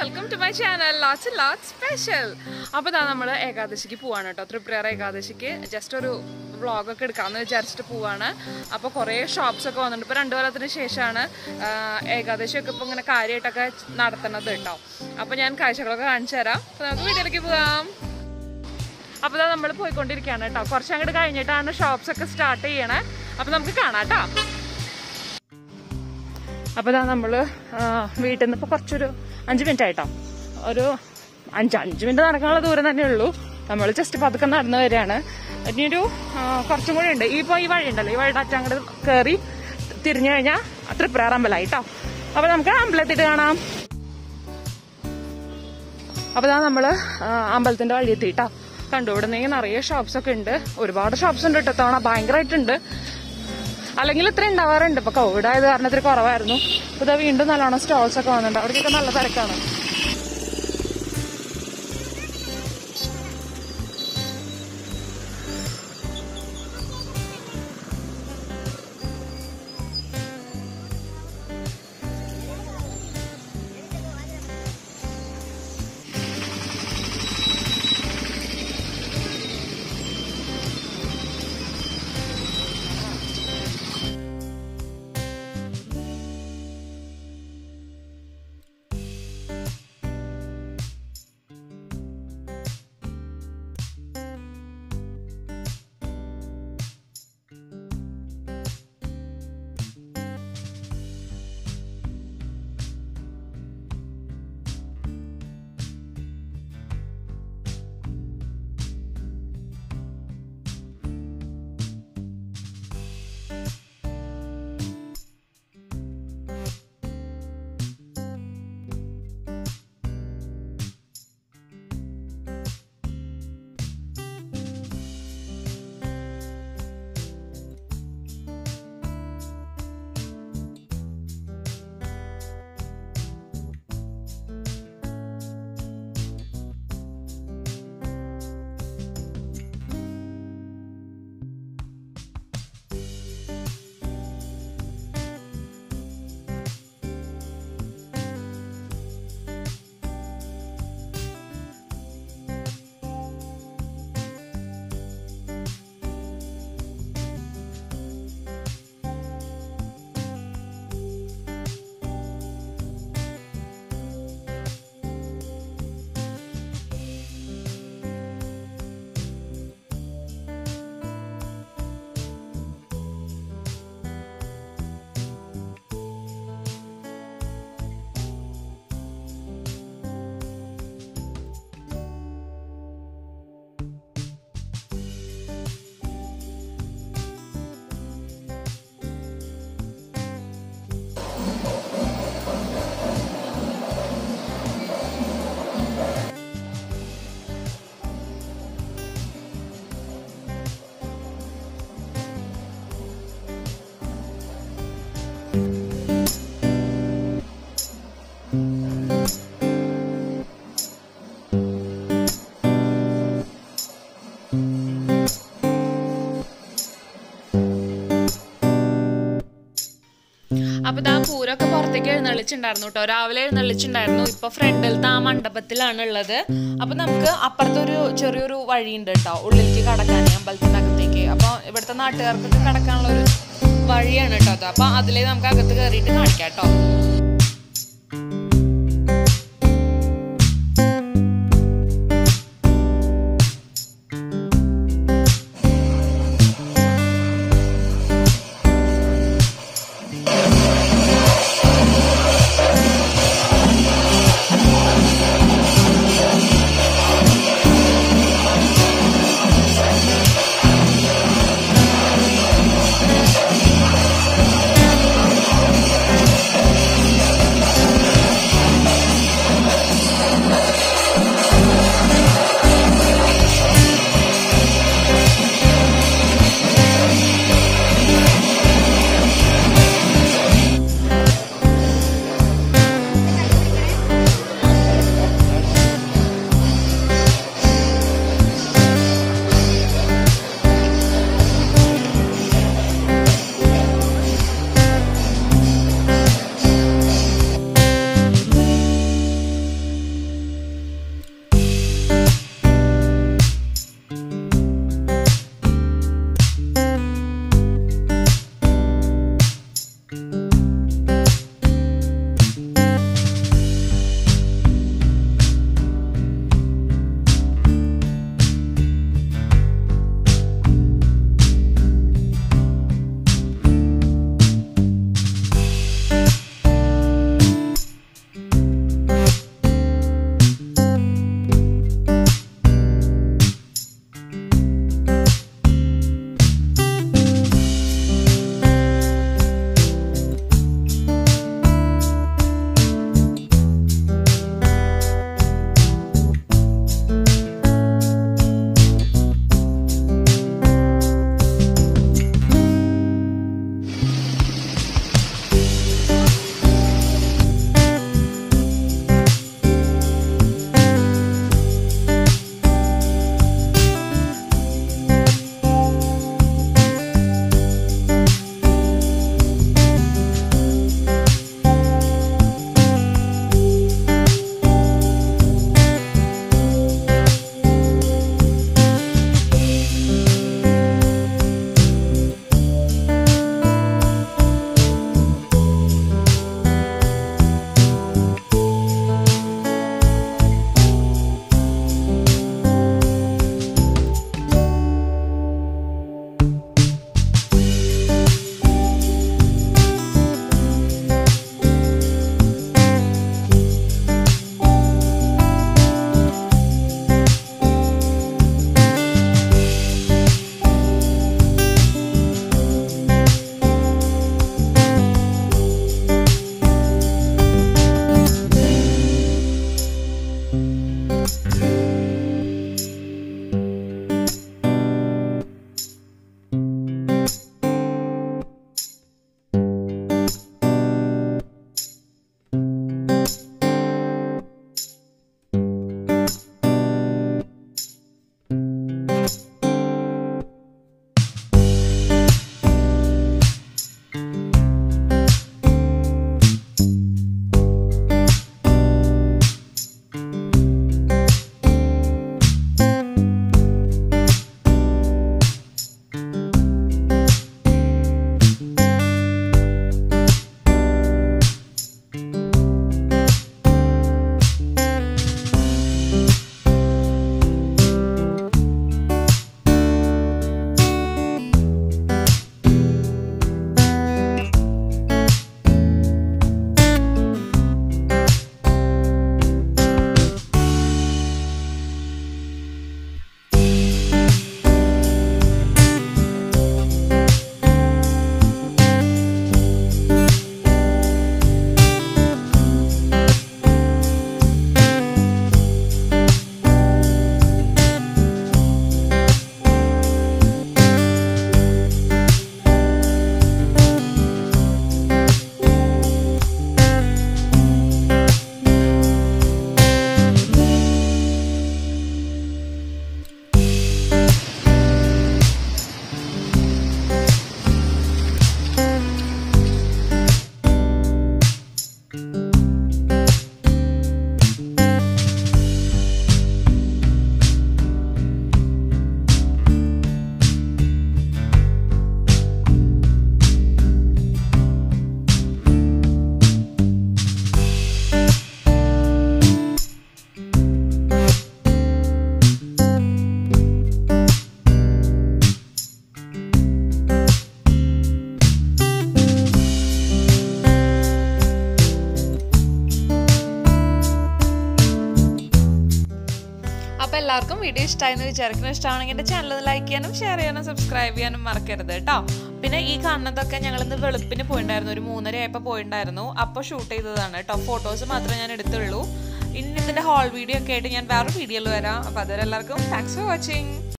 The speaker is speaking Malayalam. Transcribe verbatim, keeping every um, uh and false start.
welcome to my channel lots and lots special. അപ്പോൾ ദാ നമ്മൾ ഏകാദശിക്ക് പോവാണ് കേട്ടോ. ത്രിപുര ഏകാദശിക്ക് ജസ്റ്റ് ഒരു വ്ളോഗൊക്കെ എടുക്കാമെന്ന് വിചാരിച്ചിട്ട് പോവാണ്. അപ്പോൾ കുറേ ഷോപ്സൊക്കെ വന്നിട്ടുണ്ട്. ഇപ്പോൾ രണ്ടു കൊല്ലത്തിന് ശേഷമാണ് ഏകാദശിയൊക്കെ ഇപ്പോൾ ഇങ്ങനെ കാര്യമായിട്ടൊക്കെ നടത്തുന്നത് കേട്ടോ. അപ്പോൾ ഞാൻ കാഴ്ചകളൊക്കെ കാണിച്ചു തരാം. അപ്പോൾ നമുക്ക് വീട്ടിലേക്ക് പോകാം. അപ്പോൾ ഇതാ നമ്മൾ പോയിക്കൊണ്ടിരിക്കുകയാണ് കേട്ടോ. കുറച്ച് അങ്ങോട്ട് കഴിഞ്ഞിട്ടാണ് ഷോപ്സൊക്കെ സ്റ്റാർട്ട് ചെയ്യണേ. അപ്പോൾ നമുക്ക് കാണാം കേട്ടോ. അപ്പോൾ ഇതാ നമ്മൾ വീട്ടിൽ നിന്ന് ഇപ്പോൾ കുറച്ചൊരു അഞ്ച് മിനിറ്റ് ആയിട്ടോ. ഒരു അഞ്ച് അഞ്ച് മിനിറ്റ് നടക്കാനുള്ള ദൂരം തന്നെ ഉള്ളൂ. നമ്മൾ ജസ്റ്റ് പതുക്കെ നടന്നു വരികയാണ്. ഇനിയൊരു കുറച്ചും കൂടി ഉണ്ട്. ഇപ്പോൾ ഈ വഴി ഉണ്ടല്ലോ, ഈ വഴിയുടെ അറ്റം അങ്ങോട്ട് കയറി തിരിഞ്ഞു കഴിഞ്ഞാൽ ത്രിപുര അമ്പലമായി കേട്ടോ. അപ്പോൾ നമുക്ക് അമ്പലത്തിട്ട് കാണാം. അപ്പോൾ ഇതാ നമ്മൾ അമ്പലത്തിൻ്റെ വഴി എത്തിയിട്ടോ. കണ്ടു, ഇവിടെ നിന്ന് നിറയെ ഷോപ്സൊക്കെ ഉണ്ട്. ഒരുപാട് ഷോപ്സ് ഉണ്ട് കേട്ടോ. തവണ ഭയങ്കരമായിട്ടുണ്ട്. അല്ലെങ്കിൽ ഇത്ര ഉണ്ടാവാറുണ്ട്. ഇപ്പൊ കോവിഡ് ആയത് കാരണം ഇത്തിരി കുറവായിരുന്നു. ഇപ്പൊ ഇതാ വീണ്ടും നല്ലോണം സ്റ്റോൾസ് ഒക്കെ വന്നിട്ടുണ്ട്. അവിടേക്കൊക്കെ നല്ല തിരക്കാണ്. അപ്പൊ ആ പൂരമൊക്കെ പുറത്തേക്ക് എഴുന്നള്ളിച്ചുണ്ടായിരുന്നു കേട്ടോ. രാവിലെ എഴുന്നള്ളിച്ചുണ്ടായിരുന്നു. ഇപ്പൊ ഫ്രണ്ടിലത്തെ ആ മണ്ഡപത്തിലാണ് ഉള്ളത്. അപ്പൊ നമുക്ക് അപ്പുറത്തൊരു ചെറിയൊരു വഴിയുണ്ട് കേട്ടോ, ഉള്ളിലേക്ക് കടക്കാൻ അമ്പലത്തിന്റെ അകത്തേക്ക്. അപ്പൊ ഇവിടുത്തെ നാട്ടുകാർക്കൊക്കെ കടക്കാനുള്ള ഒരു വഴിയാണ് കേട്ടോ അത്. അപ്പൊ അതിലേ നമുക്ക് അകത്ത് കയറിയിട്ട് കാണിക്കാം കേട്ടോ. അപ്പോൾ എല്ലാവർക്കും വീഡിയോ ഇഷ്ടമായെന്ന് വിചാരിക്കുന്നു. ഇഷ്ടമാണെങ്കിൽ എൻ്റെ ചാനൽ ലൈക്ക് ചെയ്യാനും ഷെയർ ചെയ്യാനും സബ്സ്ക്രൈബ് ചെയ്യാനും മറക്കരുത് കേട്ടോ. പിന്നെ ഈ കാണുന്നതൊക്കെ ഞങ്ങളിന്ന് വെളുപ്പിന് പോയിട്ടുണ്ടായിരുന്നു, ഒരു മൂന്നര ആയപ്പോൾ പോയിട്ടുണ്ടായിരുന്നു. അപ്പോൾ ഷൂട്ട് ചെയ്തതാണ് കേട്ടോ. ഫോട്ടോസ് മാത്രമേ ഞാൻ എടുത്തുള്ളൂ. ഇനി ഇതിൻ്റെ ഹോൾ വീഡിയോ ഒക്കെ ആയിട്ട് ഞാൻ വേറെ വീഡിയോയിൽ വരാം. അപ്പോൾ അതുവരെ എല്ലാവർക്കും താങ്ക്സ് ഫോർ വാച്ചിങ്.